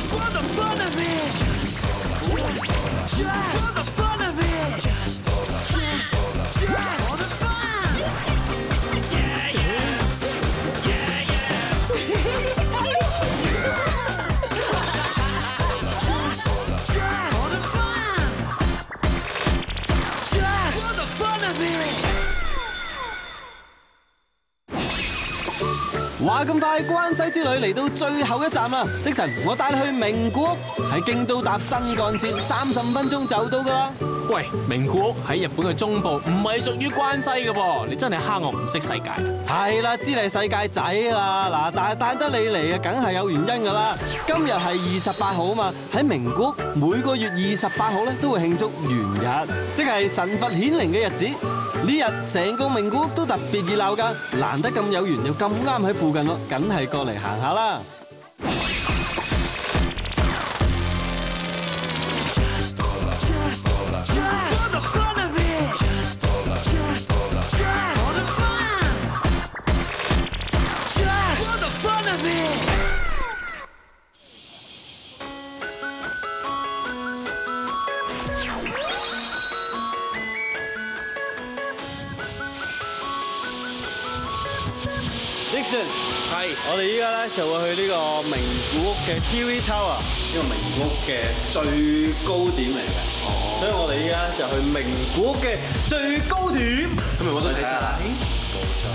話咁快，關西之旅嚟到最後一站啦！的神，我帶你去名古屋，喺京都搭新幹線，35分鐘就到噶啦。 喂，名古屋喺日本嘅中部，唔係屬於關西嘅噃，你真係蝦我唔識世界。 係啦，知你係世界仔啦，嗱，但係帶得你嚟啊，梗係有原因噶啦。今日係28號啊嘛，喺名古屋每個月28號咧都會慶祝元日，即係神佛顯靈嘅日子。呢日成個名古屋都特別熱鬧㗎，難得咁有緣又咁啱喺附近喎，梗係過嚟行下啦。Dixon， 係，我哋依家咧就會去呢個名古屋嘅 TV Tower， 呢個名古屋嘅最高點嚟嘅。哦，所以我哋依家就去名古屋嘅最高點。咁咪我都睇晒啦。冇錯，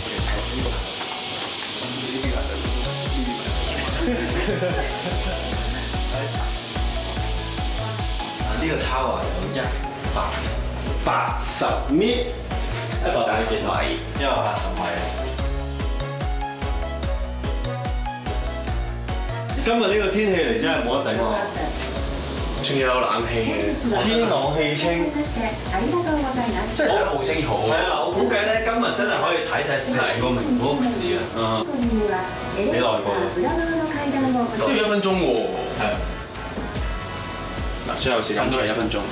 呢個 Tower 有180米，180米，180米。今日呢個天氣嚟真係冇得頂喎，仲有冷氣嘅，天朗氣清，真係睇得好清楚。係啊，我估計咧今日真係可以睇晒成個名古屋市啊！幾耐過？ 都要1分鐘喎。 係。 嗱，最後時間都係1分鐘。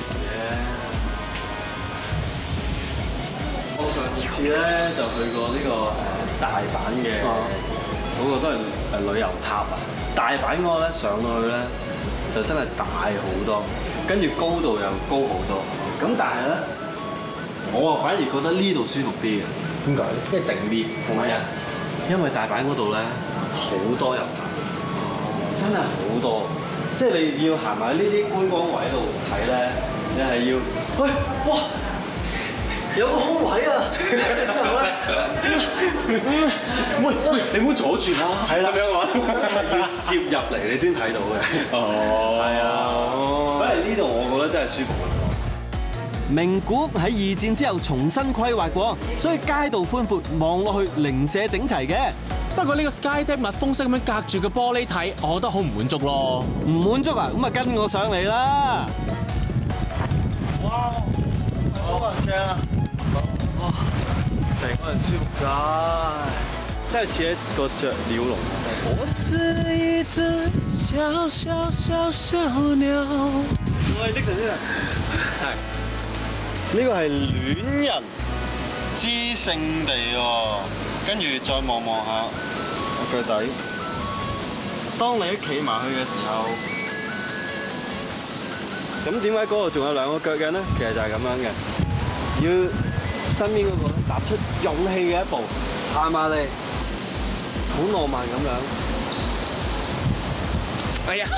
我上次咧就去過呢個大阪嘅，嗰個都係旅遊塔啊。大阪嗰個咧上到去咧就真係大好多，跟住高度又高好多。咁但係咧，我啊反而覺得呢度舒服啲嘅。點解咧？因為靜啲，同埋因為大阪嗰度咧好多遊客，真係好多。即係你要行埋呢啲觀光位度睇咧，你係要，喂，哇！有個空位啊！之後咧，喂，你唔好阻住啦。係啦，咁樣話要攝入嚟你先睇到嘅。哦，係啊。反而呢度我覺得真係舒服好多。名古屋喺2戰之後重新規劃過，所以街道寬闊，望落去零舍整齊嘅。 不過呢個 Sky Deck 密封式咁樣隔住個玻璃睇，我覺得好唔滿足咯。 唔滿足啊？咁啊跟我上嚟啦！哇，好正啊！哇！成個人舒服晒，真係似一個雀鳥籠。我是一隻小小小小鳥。喂，的神先生，係呢個係戀人之聖地喎。跟住再望下我腳底，當你一企埋去嘅時候，咁點解嗰度仲有2個腳印咧？其實就係咁樣嘅，要身邊嗰個踏出勇氣嘅一步，行埋嚟，好浪漫咁樣。哎呀！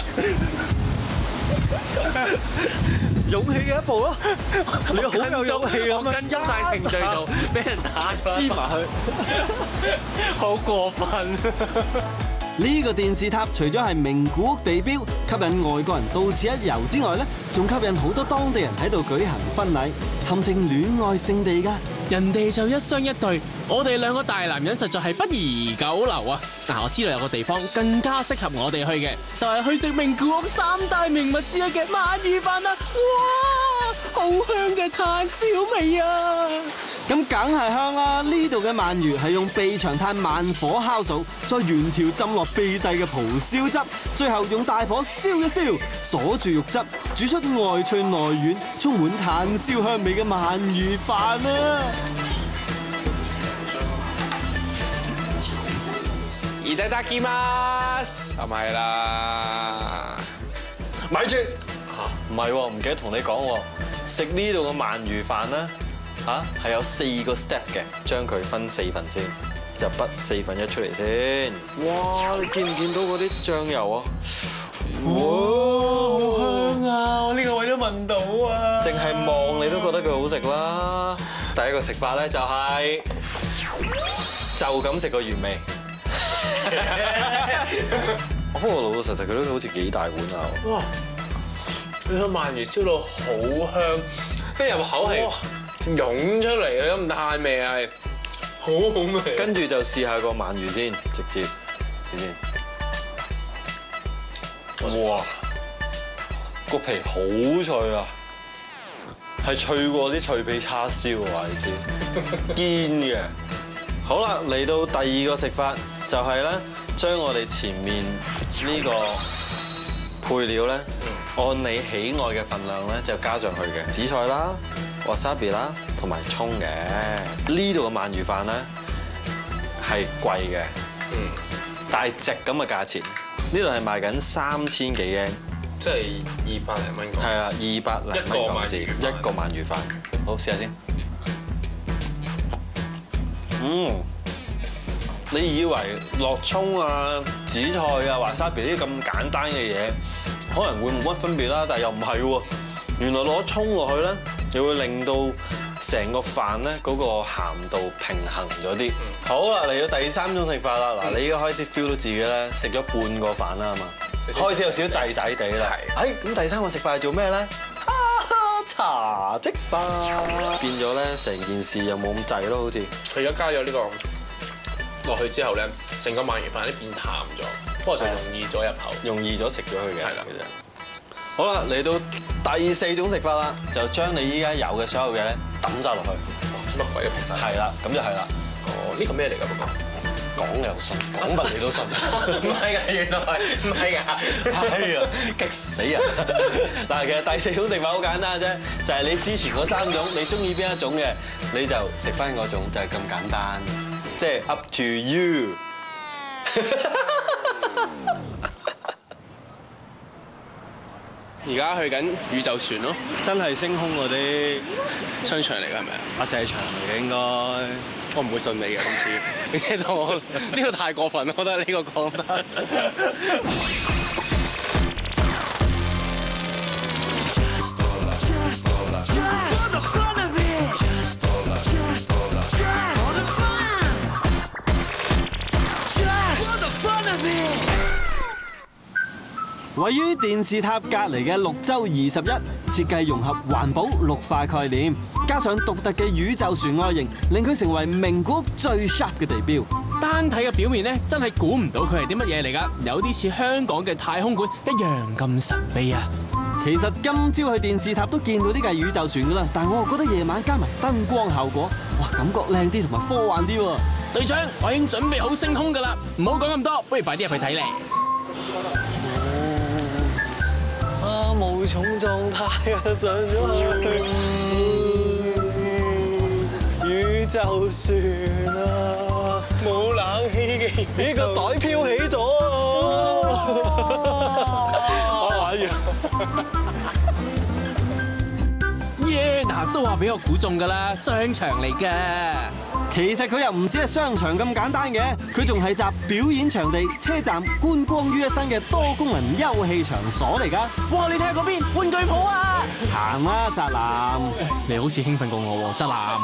勇氣嘅一步咯，你好有勇氣咁樣， 跟足晒程序做，俾人打咗， 支埋去， 好過分。 呢個電視塔除咗係名古屋地標，吸引外國人到此一遊之外咧，仲吸引好多當地人喺度舉行婚禮，堪稱戀愛聖地㗎。 人哋就1雙1對，我哋2個大男人實在係不宜久留啊！但我知道有個地方更加適合我哋去嘅，就係去食名古屋3大名物之一嘅鰻魚飯啦！哇，好香嘅炭燒味啊！ 咁梗係香啦！呢度嘅鰻魚係用備長炭慢火烤熟，再原條浸落秘製嘅蒲燒汁，最後用大火燒一燒，鎖住肉汁，煮出外脆內軟、充滿炭燒香味嘅鰻魚飯啊！ いただきます，係咪啦？ 咪住唔係喎，唔記得同你講喎，食呢度嘅鰻魚飯咧係有4個 step 嘅，將佢分4份先，就滗1/4出嚟先。哇！你見唔見到嗰啲醬油啊？ 哇，好香啊！我呢個位都聞到啊！ 淨係望你都覺得佢好食啦。第一個食法咧就係就咁食個原味。不過老老實實佢都好似幾大碗啊！ 哇！佢個鰻魚燒到好香，跟住入口係湧出嚟嘅咁嘆味係好好味。 跟住就試下個鰻魚先，直接試先。哇！個皮好脆啊，係脆過啲脆皮叉燒啊！你知堅嘅。好啦，嚟到第二個食法就係咧，將我哋前面呢個配料咧，按你喜愛嘅份量咧，就加上去嘅紫菜啦、wasabi 啦，同埋葱嘅。呢度嘅鰻魚飯咧係貴嘅，但係值咁嘅價錢。呢度係賣緊3000幾英， 即係200零蚊港紙。 係啊，200零蚊港紙一個鰻魚飯。好，試下先。你以為落葱啊、紫菜啊、wasabi 呢啲咁簡單嘅嘢，可能會冇乜分別啦，但係又唔係喎。原來攞葱落去咧，又會令到成個飯咧嗰個鹹度平衡咗啲。好啦，嚟到第3種食法啦。嗱，你依家開始 feel 到自己咧食咗半個飯啦嘛，開始有少少滯滯地啦。咁第3個食法係做咩咧？茶漬飯變咗咧，成件事又冇咁滯咯，好似。 佢而家加咗呢個落去之後咧，成個鰻魚飯咧變淡咗，不過就容易咗入口， 容易咗食咗佢嘅。 係啦， 其實。好啦，嚟到第4種食法啦，就將你依家有嘅所有嘢咧抌晒落去。 乜鬼都食晒。係啦，咁就係啦。 哦，呢個咩嚟㗎？不過講又信，講乜你都信。 唔係㗎，原來唔係㗎。 係啊，激死人！嗱，其實第4種食法好簡單啫，就係你之前嗰3種，你中意邊一種嘅，你就食翻嗰種，就係咁簡單。即係 up to you。 而家去緊宇宙船咯， 真係升空嗰啲商場嚟㗎係咪啊？ 發射場嚟嘅應該。 我唔會信你嘅今次，你聽到我呢個太過分啦，我覺得呢個講得。 位於電視塔隔離嘅綠洲21，設計融合環保綠化概念，加上獨特嘅宇宙船外形，令佢成為名古屋最 sharp 嘅地標。 單睇嘅表面咧，真係估唔到佢係啲乜嘢嚟㗎，有啲似香港嘅太空館一樣咁神秘啊！ 其實今朝去電視塔都見到呢架宇宙船㗎啦，但我又覺得夜晚加埋燈光效果，哇，感覺靚啲同埋科幻啲喎。 隊長，我已經準備好升空㗎啦，唔好講咁多，不如快啲入去睇嚟。 無重狀態啊，上咗去宇宙船啊， 冇冷氣嘅， 呢個袋飄起咗啊！我玩完。 耶！嗱，都話俾我估中㗎啦，商場嚟㗎。 其實佢又唔止係商場咁簡單嘅，佢仲係集表演場地、車站、觀光於一身嘅多功能休憩場所嚟㗎。 哇！你睇下嗰邊玩具鋪啊！ 行啦，宅男， 你好似興奮過我喎，宅男。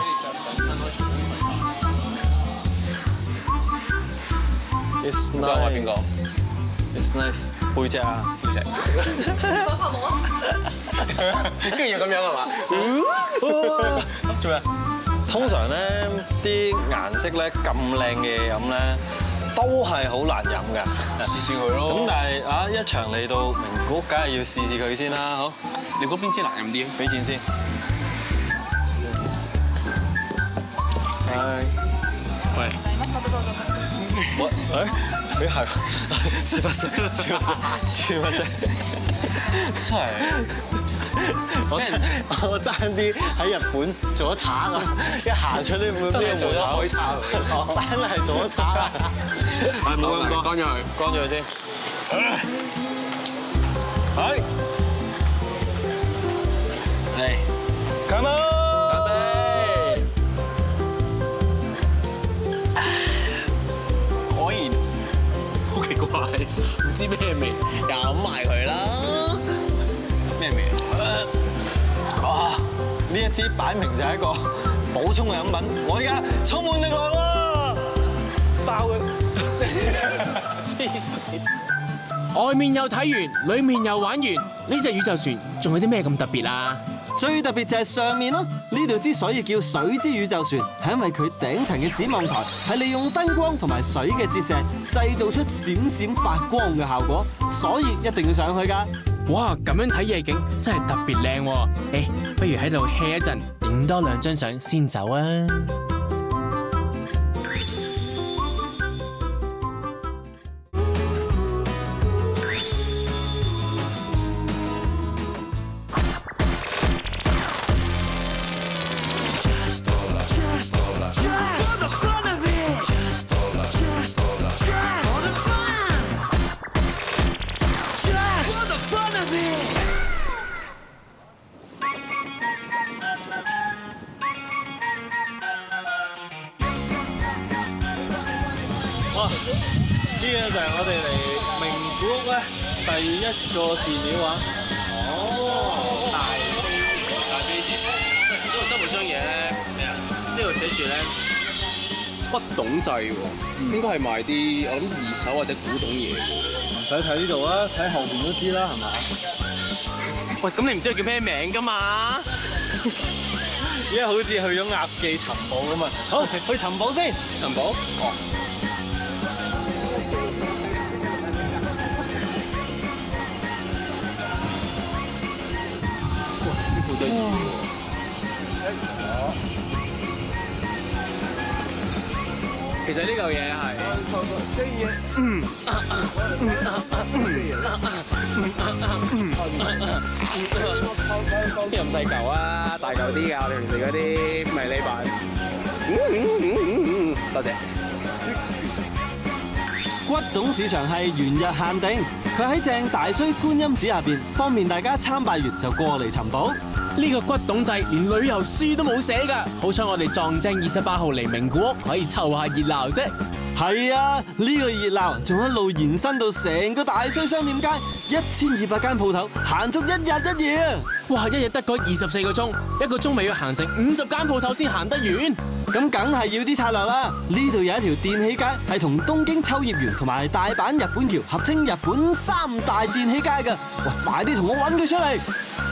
It's 唔該，我係邊個 ？It's nice。背脊啊， 背脊。 發夢啊！ 跟住要咁樣係嘛？做咩？ 通常咧啲顏色咧咁靚嘅嘢飲咧，都係好難飲㗎。 試試佢咯。 咁但係啊，一場嚟到名古屋，梗係要試試佢先啦，好？ 你嗰邊支難飲啲？ 俾錢先。係。 喂。 我誒係，是不是？ 真係。 我爭啲喺日本做咗賊啊！一行出呢門真係做咗海賊， 真係做咗賊啊！ 係冇咁多，乾咗佢， 乾咗佢先。係。 壞。 唔知咩味，飲埋佢啦。咩味啊？ 哇！呢一支擺明就係一個補充嘅飲品，我而家充滿力量啦！爆佢！黐線！ 外面又睇完，裏面又玩完，呢隻宇宙船仲有啲咩咁特別啊？ 最特別就係上面咯，呢度之所以叫水之宇宙船，係因為佢頂層嘅展望台係利用燈光同埋水嘅折射，製造出閃閃發光嘅效果，所以一定要上去㗎。 哇，咁樣睇夜景真係特別靚喎！誒，不如喺度 hea 一陣，影多2張相先走啊！ 哇！呢個就係我哋嚟名古屋咧第一個寺廟啊！哦， 大飛碟，因為周圍張嘢咧，咩啊？呢度寫住咧不懂制喎，應該係賣啲我諗二手或者古董嘢嘅。 唔使睇呢度啦，睇後邊都知啦，係嘛？ 喂，咁你唔知佢叫咩名㗎嘛？ 而家好似去咗鴨記尋寶咁啊！好，去尋寶先。 尋寶？哦。其實呢嚿嘢係邊咁細嚿啊？大嚿啲㗎，我哋平時嗰啲迷你版。多謝。 骨董市場係元日限定，佢喺正大須觀音寺下邊，方便大家參拜完就過嚟尋寶。 呢個骨董制連旅遊書都冇寫㗎，好彩我哋撞正28號嚟名古屋，可以湊下熱鬧啫。 係啊，呢個熱鬧仲一路延伸到成個大須商店街，1200間鋪頭，行足1日1夜啊！ 哇，一日得嗰24個鐘，1個鐘咪要行成50間鋪頭先行得完。 咁梗係要啲策略啦！呢度有一條電器街係同東京秋葉原同埋大阪日本橋合稱日本3大電器街㗎。哇，快啲同我揾佢出嚟！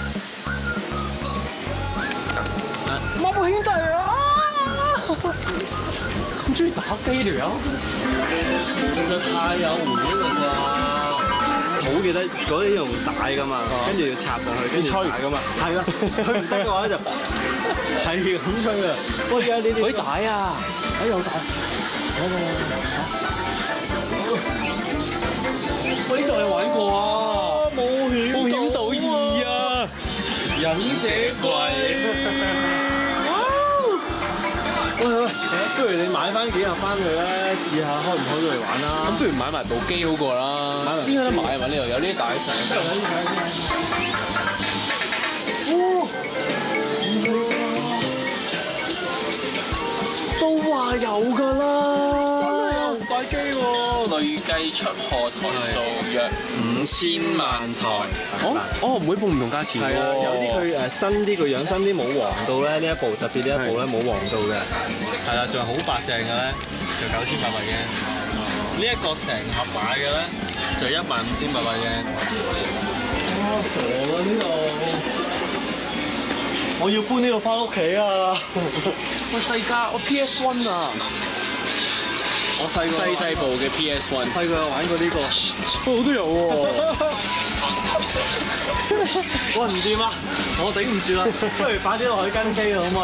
我冇兄弟啊！ 咁中意打機條友， 實在太有回憶啦啩！好記得嗰啲用帶噶嘛，跟住要插上去，跟住吹噶嘛。係啦，佢唔得嘅話就係咁吹啊！喂，而家呢啲嗰啲帶啊， 有帶， 喂，呢隻我有玩過啊！ 冒險島2啊， 忍者龜。喂，不如你買翻幾盒翻去咧，試下開唔開到嚟玩啦。 咁不如買埋部機好過啦。邊有得買啊？呢度有呢啲帶上。都話有㗎啦，真係有紅白機喎。累計出貨台數約5000萬台。哦，每部唔同價錢喎。 係啊，有啲佢新啲個樣，新啲冇黃到咧，呢一部特別呢一部咧冇黃到嘅。係啦，仲係好白淨嘅咧，就9800嘅。呢一個成盒買嘅咧，就15800嘅。哇，傻啊呢度！我要搬呢度翻屋企啊！ 喂，細家，我 PS1 啊！ 我細部嘅 PS1， 細個有玩過呢個， 我都有喎。 喂，唔掂啊！我頂唔住啦，不如擺啲落去跟機啦，好嘛？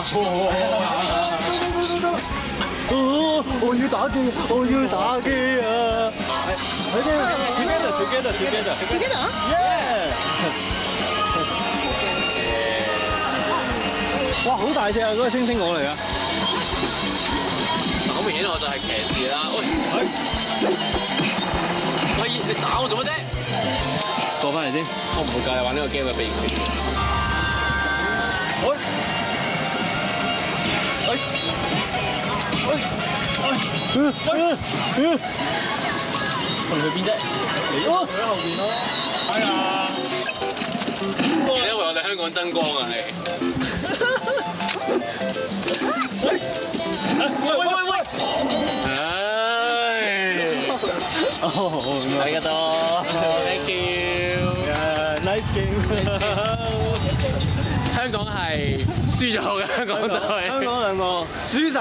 我要打機，我要打機啊！Together， 哇，好大隻啊！嗰個猩猩我嚟啊！ 好明顯我就係騎士啦。喂，你打我做乜啫？ 過翻嚟先， 我唔會介意玩呢個 game 嘅秘訣。 你去邊啫？嚟咯，喺後邊咯。哎呀！因為我哋香港爭光啊，你。喂！唉，ありがとう。Thank you。Nice game。香港係輸咗嘅，香港隊。 香港兩個輸晒。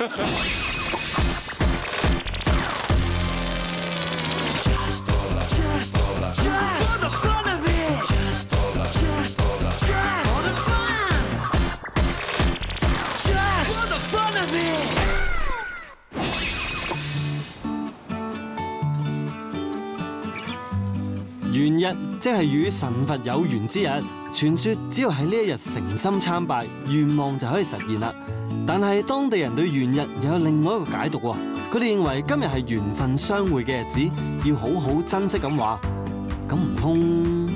元日即係與神佛有緣之日，傳說只要喺呢一日誠心參拜，願望就可以實現啦。但係當地人對元日又有另外一個解讀喎，佢哋認為今日係緣分相會嘅日子，要好好珍惜咁話。咁唔通？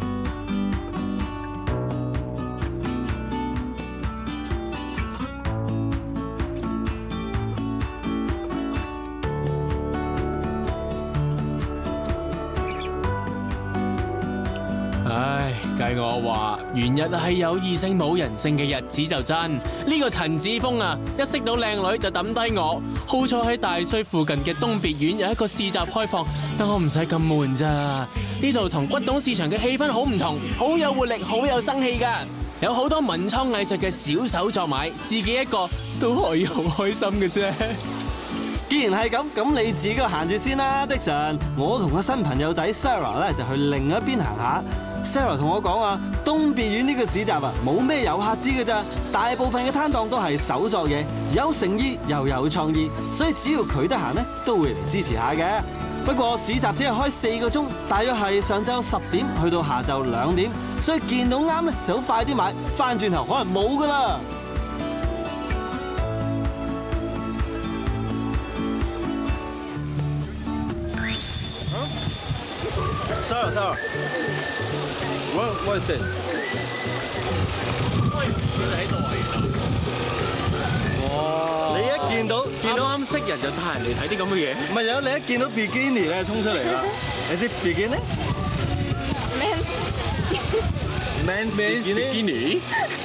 唉，計我話元日係有異性冇人性嘅日子就真。呢個陳子峰啊，一識到靚女就抌低我。好彩喺大衰附近嘅東別院有一個市集開放，但我唔使咁悶咋。呢度同骨董市場嘅氣氛好唔同，好有活力，好有生氣㗎。有好多文創藝術嘅小手作買，自己一個都可以好開心嘅啫。 既然係咁，咁你自己個行住先啦，的神。我同個新朋友仔 Sarah 咧就去另一邊行下。Sarah 同我講啊，東別院呢個市集啊，冇咩遊客知嘅咋，大部分嘅攤檔都係手作嘢，有誠意又有創意，所以只要佢得閒咧，都會嚟支持下嘅。不過市集只係開4個鐘，大約係上晝10點去到下晝2點，所以見到啱咧就好快啲買，翻轉頭可能冇噶啦。 Sarah, what is this? 喂，你喺度啊？ 哇！你一見到啱識人就帶人嚟睇啲咁嘅嘢。 唔係有你一見到 bikini 咧衝出嚟啦。Is it bikini? Men's bikini.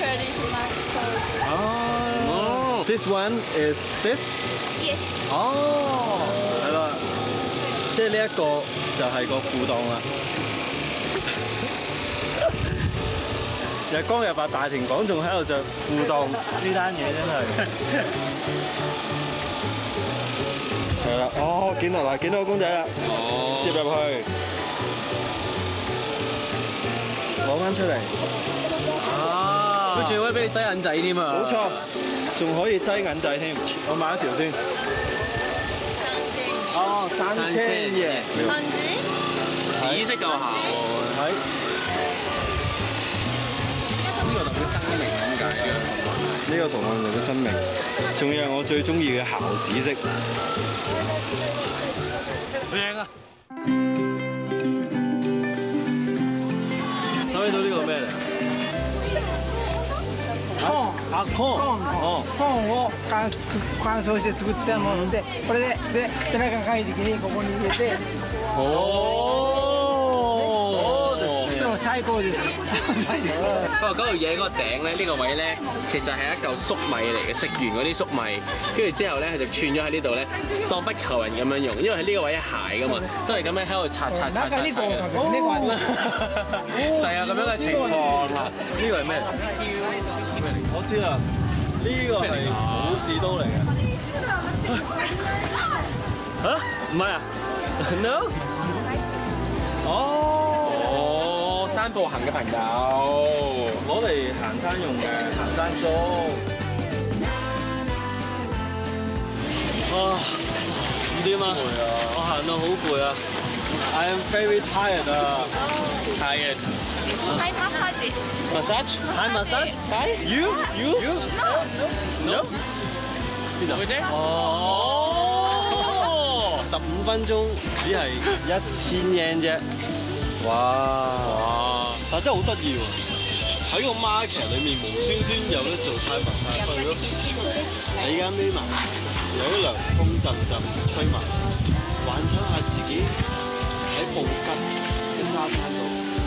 Oh, this one is this? Yes. 哦，係啦，即係呢一個就係個褲檔啦。日光日白大庭廣眾喺度着褲檔，呢單嘢真係係啦。哦，見到啦，見到個公仔啦，攝入去，攞翻出嚟。啊！ 佢仲可以俾你擠銀仔添啊！ 冇錯，仲可以擠銀仔添。我買一條先。哦，3000嘢， 紫色夠姣喎。 係。 呢個代表生命咁解嘅。 呢個圖案代表生命，仲有我最中意嘅姣紫色。正啊！睇到呢個咩嚟？コーンを乾燥して作ったもので、これで背中がい時にここに入れて、最高です。 不過嗰條嘢嗰個頂咧，呢個位咧，其實係一嚿粟米嚟嘅，食完嗰啲粟米，跟住之後咧，佢就串咗喺呢度咧，當不求人咁樣用，因為喺呢個位係鞋噶嘛，都係咁樣喺度擦。就係有咁樣嘅情況啦。 呢個係咩？我知啦，呢個係武士刀嚟嘅。嚇？唔係啊 ？No？ 哦。 山步行嘅朋友， 攞嚟行山用嘅行山竹。啊，唔掂啊！我行到好攰啊 ！I am very tired 啊 ！Tired。 Hi massage. Massage? Hi massage? Hi? You? No? 邊度？哦，15分鐘只係1000 yen 啫。哇！但真係好得意喎！喺個 market 裏面無端端有得做泰文泰去咯。你而家眯埋，有啲涼風陣陣吹埋，玩幻想下自己喺布吉嘅沙灘度，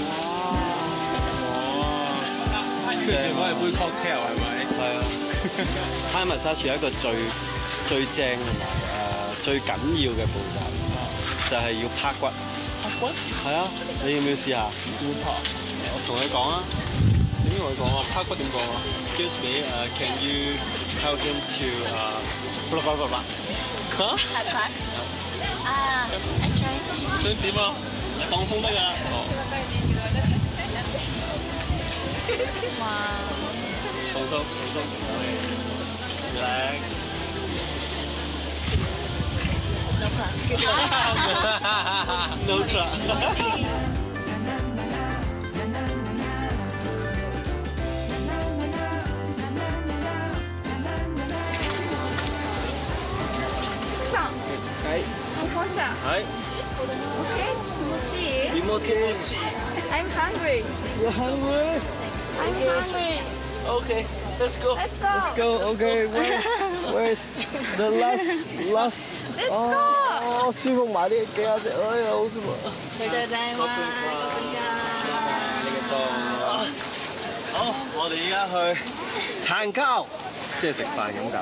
跟住攞嚟杯 cocktail 係咪？ 係啊，Thai massage 係一個最正同埋最緊要嘅步驟，就係要拍骨。 拍骨？ 係啊，你要唔要試下？ 要拍。 我同佢講啊。 點同佢講啊？拍骨點講啊 Excuse me, can you tell him to blah blah blah blah？ 嚇？ 拍拍。啊，enjoy。 想點啊？ 放鬆得㗎。哦。 哇！ 放鬆，放鬆。Relax。No try。 はい。気持ちいい。I'm hungry. You're hungry? I'm hungry. Okay, let's go. Let's go. Let's go. Okay, wait. The last. Let's go. 哦，舒服埋啲幾下隻，哎呀，好舒服。 ありがとうございます。 好，我哋而家去撐交，即係食飯咁解。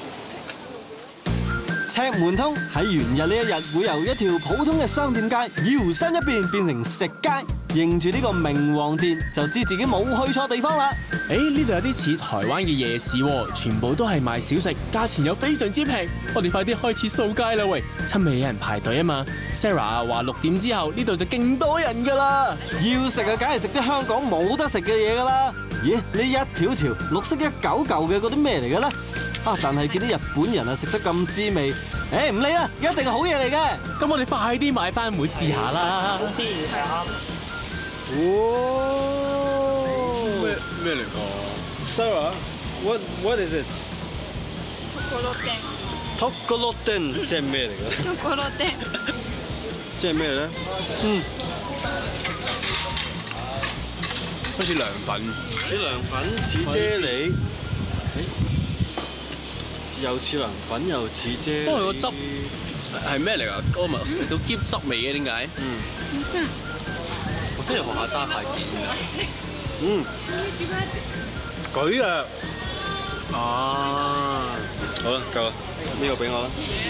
赤門通喺元日呢一日會由一條普通嘅商店街搖身一變成食街，認住呢個明王殿就知自己冇去錯地方啦。 呢度有啲似台灣嘅夜市喎，全部都係賣小食，價錢又非常之平。我哋快啲開始掃街啦喂，趁未有人排隊啊嘛。Sarah 話6點之後呢度就勁多人㗎啦。 要食啊，梗係食啲香港冇得食嘅嘢㗎啦。咦？呢一條條綠色一嚿嚿嘅嗰啲咩嚟嘅咧？啊！但係見啲日本人啊食得咁滋味，唔理啦，一定係好嘢嚟嘅。 咁我哋快啲買翻碗試下啦。 哇！咩嚟㗎 ？Sarah，what is it？ Tokoroten 即係咩嚟㗎？ ところてん。 即係咩咧？ 好似涼粉， 似涼粉，似啫喱，又似涼粉，又似啫喱。 不過佢個汁係咩嚟㗎？我咪食到兼汁味嘅點解？我真係學下揸筷子㗎。 舉啊！ 啊！ 好啦，夠啦，呢個俾我啦。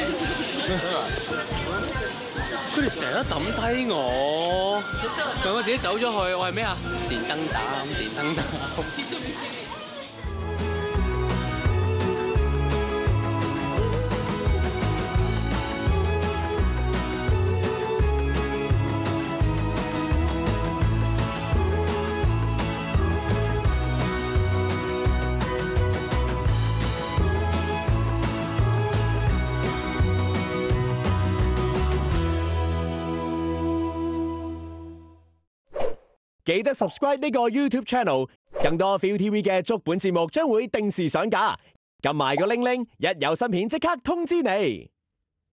佢哋成日都抌低我，讓我自己走咗去。我係咩啊？電燈膽，電燈膽。 記得 subscribe 呢個 YouTube channel， 更多 ViuTV 嘅足本節目將會定時上架，撳埋個鈴鈴，一有新片即刻通知你。